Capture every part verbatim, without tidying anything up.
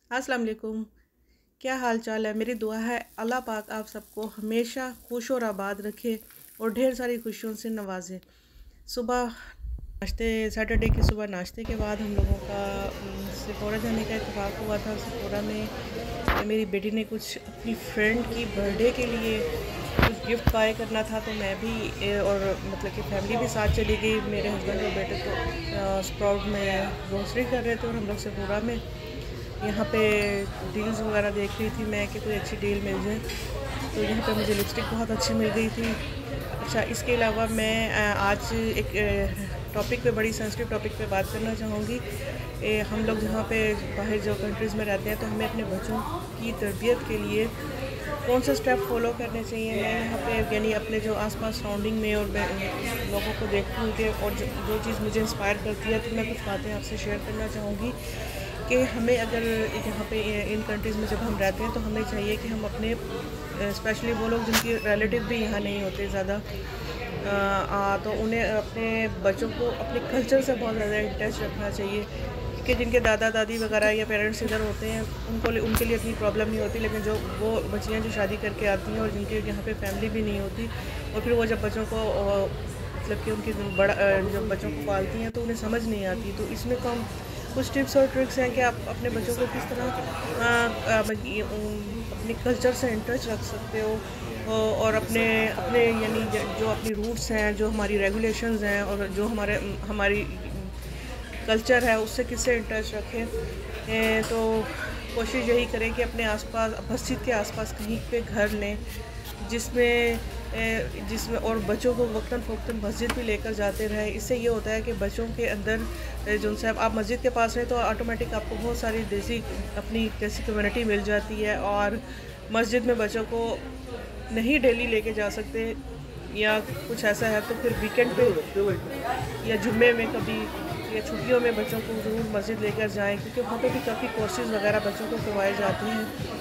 अस्सलाम वालेकुम। क्या हाल चाल है? मेरी दुआ है अल्लाह पाक आप सबको हमेशा खुश और आबाद रखे और ढेर सारी खुशियों से नवाजे। सुबह नाश्ते सैटरडे की सुबह नाश्ते के बाद हम लोगों का सिपोरा जाने का इत्तेफाक हुआ था। सिपोरा में मेरी बेटी ने कुछ अपनी फ्रेंड की बर्थडे के लिए कुछ गिफ्ट बाय करना था, तो मैं भी और मतलब कि फैमिली भी साथ चली गई। मेरे हस्बैंड और बेटे तो स्प्राउट में ग्रोसरी कर रहे थे और हम लोग सिपोरा में यहाँ पे डील्स वगैरह देख रही थी मैं कि कोई अच्छी डील मिल जाए। तो यहाँ पे मुझे लिपस्टिक बहुत अच्छी मिल गई थी। अच्छा, इसके अलावा मैं आज एक टॉपिक पे, बड़ी सेंसिटिव टॉपिक पे बात करना चाहूँगी। हम लोग जहाँ पे बाहर जो कंट्रीज़ में रहते हैं तो हमें अपने बच्चों की तरबियत के लिए कौन से स्टेप फॉलो करने चाहिए। मैं यहाँ पे यानी अपने जो आसपास सराउंडिंग में और लोगों को देखती हूँ कि और जो, जो चीज़ मुझे इंस्पायर करती है, तो मैं कुछ बातें आपसे शेयर करना चाहूँगी कि हमें अगर यहाँ पे इन कंट्रीज़ में जब हम रहते हैं तो हमें चाहिए कि हम अपने स्पेशली वो लोग जिनकी रिलेटिव भी यहाँ नहीं होते ज़्यादा, तो उन्हें अपने बच्चों को अपने कल्चर से बहुत ज़्यादा इन टच रखना चाहिए। कि जिनके दादा दादी वगैरह या पेरेंट्स इधर होते हैं उनको उनके लिए इतनी प्रॉब्लम नहीं होती, लेकिन जो वो बच्चियाँ जो शादी करके आती हैं और जिनके यहाँ पे फैमिली भी नहीं होती, और फिर वो जब बच्चों को मतलब कि उनकी बड़ा जब बच्चों को पालती हैं तो उन्हें समझ नहीं आती। तो इसमें तो हम कुछ टिप्स और ट्रिक्स हैं कि आप अपने बच्चों को किस तरह अपने कल्चर से इन टच रख सकते हो और अपने अपने यानी जो अपनी रूट्स हैं, जो हमारी रेगुलेशंस हैं और जो हमारे हमारी कल्चर है उससे किससे इन टच रखें। तो कोशिश यही करें कि अपने आसपास मस्जिद के आसपास कहीं पे घर लें जिसमें जिसमें और बच्चों को वक्तन फ़ौक्तन मस्जिद भी लेकर जाते रहें। इससे ये होता है कि बच्चों के अंदर जो उनसे आप मस्जिद के पास रहें तो ऑटोमेटिक आपको बहुत सारी देसी अपनी देसी कम्युनिटी मिल जाती है। और मस्जिद में बच्चों को नहीं डेली लेके जा सकते या कुछ ऐसा है तो फिर वीकेंड पे या जुम्मे में कभी या छुट्टियों में बच्चों को ज़रूर मस्जिद लेकर जाएं, क्योंकि वहाँ पे भी काफ़ी कोर्सेज़ वगैरह बच्चों को करवाए जाते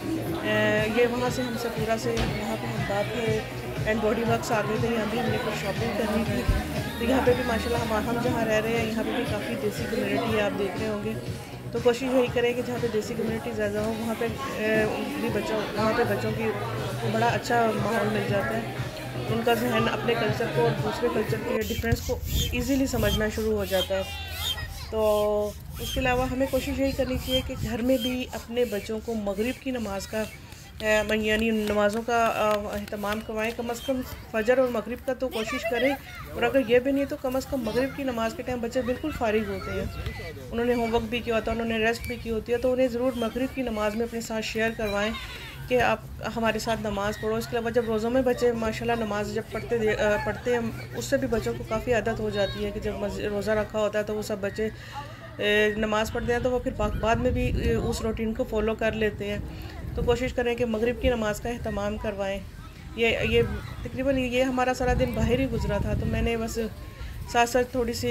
हैं। ये वहाँ से हमसे पूरा से यहाँ पे हम बात है एंड बॉडी वर्क्स आ गए थे, यहाँ भी हमने कुछ शॉपिंग करनी थी। तो यहाँ पे भी माशाल्लाह हम हम जहाँ रह रहे हैं यहाँ पे भी काफ़ी देसी कम्युनिटी है, आप देख रहे होंगे। तो कोशिश यही करें कि जहाँ पे देसी कम्युनिटी ज़्यादा हो वहाँ पे भी बच्चों वहाँ पे बच्चों की बड़ा अच्छा माहौल मिल जाता है। उनका जहन अपने कल्चर को और दूसरे कल्चर के डिफरेंस को ईज़िली समझना शुरू हो जाता है। तो उसके अलावा हमें कोशिश यही करनी चाहिए कि घर में भी अपने बच्चों को मगरिब की नमाज़ का यानी नमाज़ों का अहतमाम करवाएं। कम अज़ कम फ़जर और मगरिब का तो कोशिश करें, और अगर ये भी नहीं तो कम अज़ कम मगरिब की नमाज़ के टाइम बच्चे बिल्कुल फारिग होते हैं, उन्होंने होमवर्क भी किया होता है, उन्होंने रेस्ट भी की होती है, तो उन्हें ज़रूर मगरिब की नमाज़ में अपने साथ शेयर करवाएं कि आप हमारे साथ नमाज़ पढ़ो। इसके अलावा जब रोज़ों में बच्चे माशाल्लाह नमाज़ जब पढ़ते पढ़ते हैं उससे भी बच्चों को काफ़ी आदत हो जाती है कि जब रोज़ा रखा होता है तो वो सब बच्चे नमाज़ पढ़ते हैं तो वो फिर बाद में भी उस रूटीन को फॉलो कर लेते हैं। तो कोशिश करें कि मगरिब की नमाज़ का अहतमाम करवाएं। ये ये तकरीबन ये हमारा सारा दिन बाहर ही गुजरा था, तो मैंने बस साथ साथ थोड़ी सी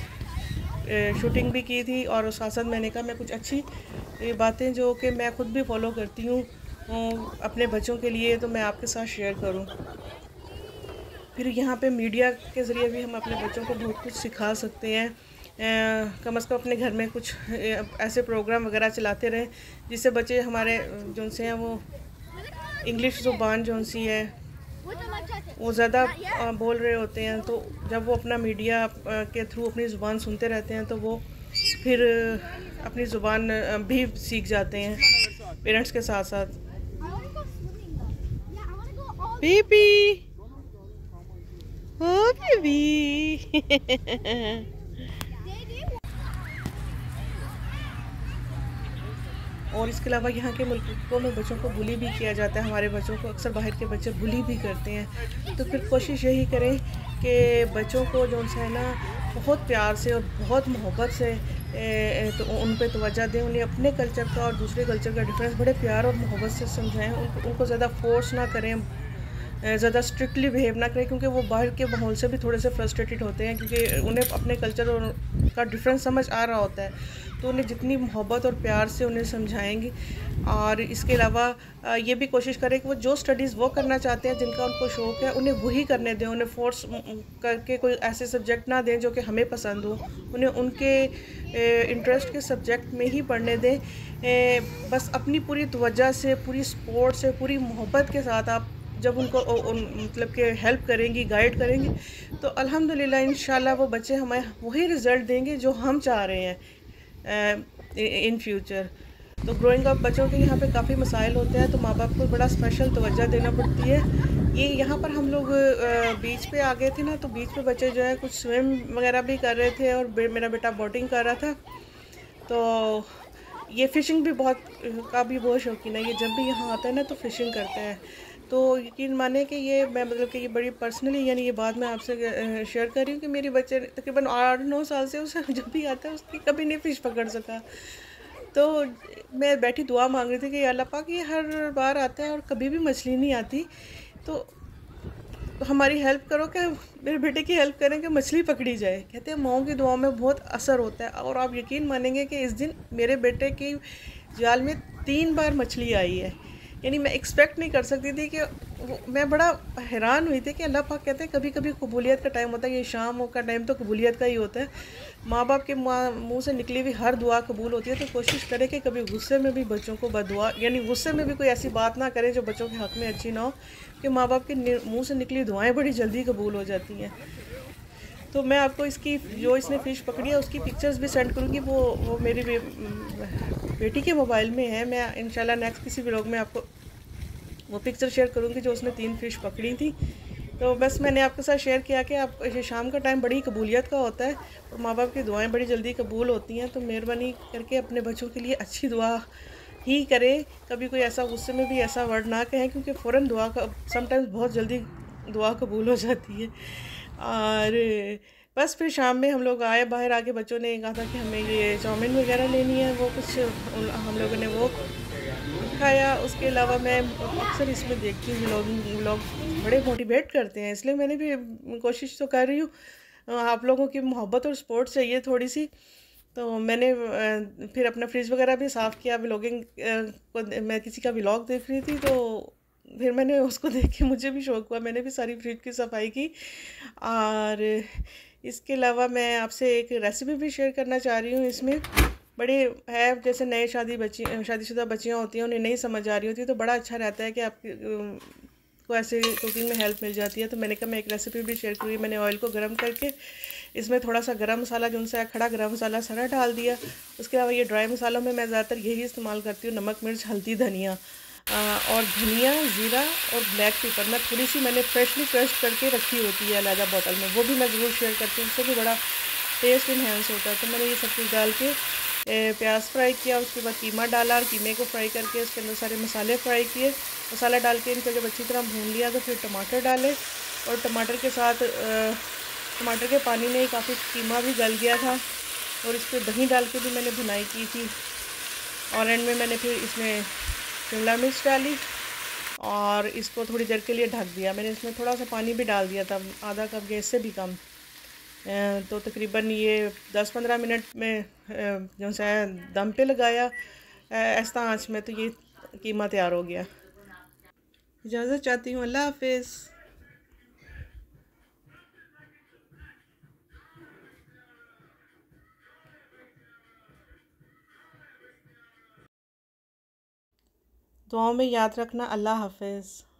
शूटिंग भी की थी और साथ साथ मैंने कहा मैं कुछ अच्छी बातें जो कि मैं ख़ुद भी फॉलो करती हूँ अपने बच्चों के लिए तो मैं आपके साथ शेयर करूं। फिर यहाँ पे मीडिया के ज़रिए भी हम अपने बच्चों को बहुत कुछ सिखा सकते हैं। कम अज़ कम अपने घर में कुछ ऐसे प्रोग्राम वगैरह चलाते रहें जिससे बच्चे हमारे जो से हैं वो इंग्लिश ज़ुबान जो सी है वो ज़्यादा बोल रहे होते हैं, तो जब वो अपना मीडिया के थ्रू अपनी ज़ुबान सुनते रहते हैं तो वो फिर अपनी ज़ुबान भी सीख जाते हैं पेरेंट्स के साथ साथ। बेबी ओ बेबी और इसके अलावा यहाँ के मुल्कों में बच्चों को बुली भी किया जाता है। हमारे बच्चों को अक्सर बाहर के बच्चे बुली भी करते हैं, तो फिर कोशिश यही करें कि बच्चों को जो है ना बहुत प्यार से और बहुत मोहब्बत से ए, तो उन पर तवज्जो दें, उन्हें अपने कल्चर का और दूसरे कल्चर का डिफरेंस बड़े प्यार और मोहब्बत से समझाएं। उन, उनको ज़्यादा फोर्स ना करें, ज़्यादा स्ट्रिक्टली बिहेव ना करें, क्योंकि वो बाहर के माहौल से भी थोड़े से फ्रस्ट्रेटेड होते हैं, क्योंकि उन्हें अपने कल्चर और का डिफरेंस समझ आ रहा होता है, तो उन्हें जितनी मोहब्बत और प्यार से उन्हें समझाएंगे। और इसके अलावा ये भी कोशिश करें कि वो जो स्टडीज़ वो करना चाहते हैं, जिनका उनको शौक़ है, उन्हें वही करने दें। उन्हें फोर्स करके कोई ऐसे सब्जेक्ट ना दें जो कि हमें पसंद हो, उन्हें उनके इंटरेस्ट के सब्जेक्ट में ही पढ़ने दें। ए, बस अपनी पूरी तवज्जो से, पूरी सपोर्ट से, पूरी मोहब्बत के साथ आप जब उनको उन, मतलब कि हेल्प करेंगी, गाइड करेंगी, तो अल्हम्दुलिल्लाह इंशाल्लाह वो बच्चे हमें वही रिज़ल्ट देंगे जो हम चाह रहे हैं इन फ्यूचर। तो ग्रोइंग अप बच्चों के यहाँ पे काफ़ी मसाइल होते हैं, तो माँ बाप को बड़ा स्पेशल तवज्जो देना पड़ती है। ये यहाँ पर हम लोग बीच पे आ गए थे ना, तो बीच पे बच्चे जो है कुछ स्विम वगैरह भी कर रहे थे, और बे, मेरा बेटा बोटिंग कर रहा था। तो ये फ़िशिंग भी बहुत का भी बहुत शौकीन है, ये जब भी यहाँ आता है ना तो फ़िशिंग करता है। तो यकीन माने कि ये मैं मतलब कि ये बड़ी पर्सनली यानी ये बात मैं आपसे शेयर कर रही हूँ कि मेरे बच्चे तकरीबन आठ नौ साल से उसे जब भी आता है उसकी कभी नहीं फ़िश पकड़ सका। तो मैं बैठी दुआ मांग रही थी कि अल्लाह पाक ये हर बार आता है और कभी भी मछली नहीं आती, तो हमारी हेल्प करो कि मेरे बेटे की हेल्प करें कि मछली पकड़ी जाए। कहते हैं माओं की दुआओं में बहुत असर होता है। और आप यकीन मानेंगे कि इस दिन मेरे बेटे की जाल में तीन बार मछली आई है। यानी मैं एक्सपेक्ट नहीं कर सकती थी कि मैं बड़ा हैरान हुई थी कि अल्लाह पाक कहते हैं कभी कभी कबूलियत का टाइम होता है, ये शाम का टाइम तो कबूलियत का ही होता है। माँ बाप के मुँह से निकली हुई हर दुआ कबूल होती है। तो कोशिश करें कि कभी गुस्से में भी बच्चों को बदुआ यानी गुस्से में भी कोई ऐसी बात ना करें जो बच्चों के हक़ में अच्छी ना हो, कि माँ बाप के मुँह से निकली दुआएँ बड़ी जल्दी कबूल हो जाती हैं। तो मैं आपको इसकी जो इसने फ़िश पकड़ी है उसकी पिक्चर्स भी सेंड करूँगी। वो वो मेरी बे, बेटी के मोबाइल में है। मैं इंशाल्लाह नेक्स्ट किसी व्लॉग में आपको वो पिक्चर शेयर करूँगी जो उसने तीन फ़िश पकड़ी थी। तो बस मैंने आपके साथ शेयर किया कि आप ये शाम का टाइम बड़ी कबूलियत का होता है और माँ बाप की दुआएं बड़ी जल्दी कबूल होती हैं। तो मेहरबानी करके अपने बच्चों के लिए अच्छी दुआ ही करें। कभी कोई ऐसा गुस्से में भी ऐसा वर्ड ना कहें, क्योंकि फ़ौरन दुआ का समटाइम्स बहुत जल्दी दुआ कबूल हो जाती है। और बस फिर शाम में हम लोग आए, बाहर आके बच्चों ने कहा था कि हमें ये चाउमीन वगैरह लेनी है, वो कुछ हम लोगों ने वो खाया। उसके अलावा मैं अक्सर इसमें देखती हूँ व्लॉगिंग व्लॉग बड़े मोटिवेट करते हैं, इसलिए मैंने भी कोशिश तो कर रही हूँ। आप लोगों की मोहब्बत और सपोर्ट चाहिए थोड़ी सी। तो मैंने फिर अपना फ्रिज वगैरह भी साफ़ किया। व्लॉगिंग को मैं किसी का व्लॉग देख रही थी, तो फिर मैंने उसको देख के मुझे भी शौक़ हुआ, मैंने भी सारी फ्रिज की सफाई की। और इसके अलावा मैं आपसे एक रेसिपी भी शेयर करना चाह रही हूँ। इसमें बड़े है जैसे नए शादी बच्ची शादीशुदा बच्चियाँ होती हैं, उन्हें नहीं समझ आ रही होती, तो बड़ा अच्छा रहता है कि आपकी को ऐसे कुकिंग में हेल्प मिल जाती है। तो मैंने कहा मैं एक रेसिपी भी शेयर करूँगी। मैंने ऑयल को गर्म करके इसमें थोड़ा सा गरम मसाला जो उनसे खड़ा गरम मसाला सारा डाल दिया। उसके अलावा ये ड्राई मसालों में मैं ज़्यादातर यही इस्तेमाल करती हूँ, नमक, मिर्च, हल्दी, धनिया और धनिया, ज़ीरा और ब्लैक पेपर। मैं थोड़ी सी मैंने फ्रेशली क्रश करके रखी होती है अलग बॉटल में, वो भी मैं ज़रूर शेयर करती हूँ, उससे भी बड़ा टेस्ट इन्हेंस होता है। तो मैंने ये सब कुछ डाल के प्याज फ्राई किया, उसके बाद कीमा डाला और कीमे को फ्राई करके उसके अंदर सारे मसाले फ्राई किए। मसाला डाल के इनको जब अच्छी तरह भून लिया तो फिर टमाटर डाले, और टमाटर के साथ टमाटर के पानी में काफ़ी कीमा भी गल गया था, और इस पर दही डाल के भी मैंने भुनाई की थी। और एंड में मैंने फिर इसमें शिमला मिर्च डाली और इसको थोड़ी देर के लिए ढक दिया। मैंने इसमें थोड़ा सा पानी भी डाल दिया था, आधा कप गैस से भी कम। तो तकरीबन ये दस पंद्रह मिनट में जो सा दम पे लगाया ऐसा आंच में, तो ये कीमा तैयार हो गया। इजाज़त चाहती हूँ, अल्लाह हाफिज़। दुआओं में याद रखना। अल्लाह हाफिज़।